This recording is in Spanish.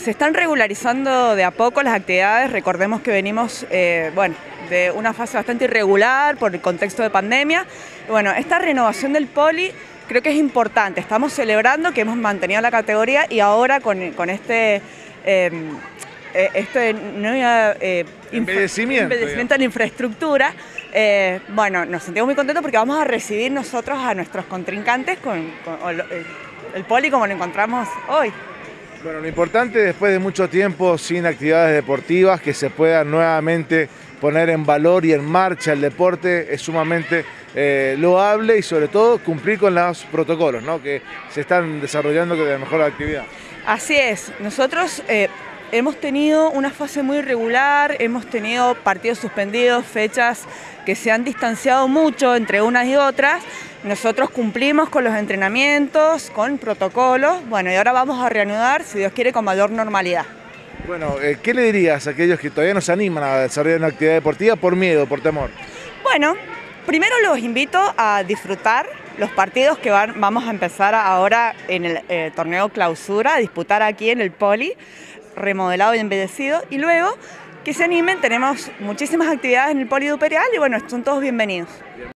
Se están regularizando de a poco las actividades. Recordemos que venimos de una fase bastante irregular por el contexto de pandemia. Bueno, esta renovación del poli creo que es importante. Estamos celebrando que hemos mantenido la categoría y ahora con embellecimiento en la infraestructura, nos sentimos muy contentos porque vamos a recibir nosotros a nuestros contrincantes con el poli como lo encontramos hoy. Bueno, lo importante después de mucho tiempo sin actividades deportivas, que se pueda nuevamente poner en valor y en marcha el deporte es sumamente loable y sobre todo cumplir con los protocolos, ¿no?, que se están desarrollando de la mejor actividad. Así es, nosotros hemos tenido una fase muy irregular, hemos tenido partidos suspendidos, fechas que se han distanciado mucho entre unas y otras. Nosotros cumplimos con los entrenamientos, con protocolos, y ahora vamos a reanudar, si Dios quiere, con mayor normalidad. Bueno, ¿qué le dirías a aquellos que todavía no se animan a desarrollar una actividad deportiva por miedo, por temor? Bueno, primero los invito a disfrutar los partidos que vamos a empezar ahora en el torneo clausura, a disputar aquí en el poli, remodelado y embellecido, y luego que se animen, tenemos muchísimas actividades en el poli de Uperial y son todos bienvenidos.